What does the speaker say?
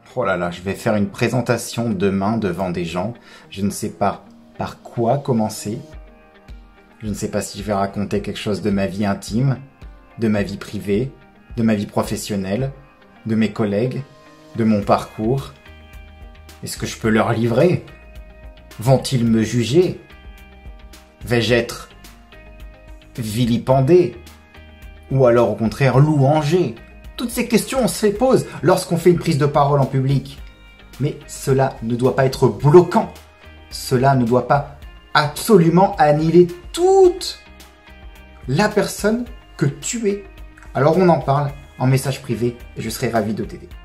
Oh là là, je vais faire une présentation demain devant des gens. Je ne sais pas par quoi commencer. Je ne sais pas si je vais raconter quelque chose de ma vie intime, de ma vie privée, de ma vie professionnelle, de mes collègues, de mon parcours. Est-ce que je peux leur livrer? Vont-ils me juger? Vais-je être vilipendé? Ou alors au contraire louangé? Toutes ces questions, on se les pose lorsqu'on fait une prise de parole en public. Mais cela ne doit pas être bloquant. Cela ne doit pas absolument annihiler toute la personne que tu es. Alors on en parle en message privé et je serai ravi de t'aider.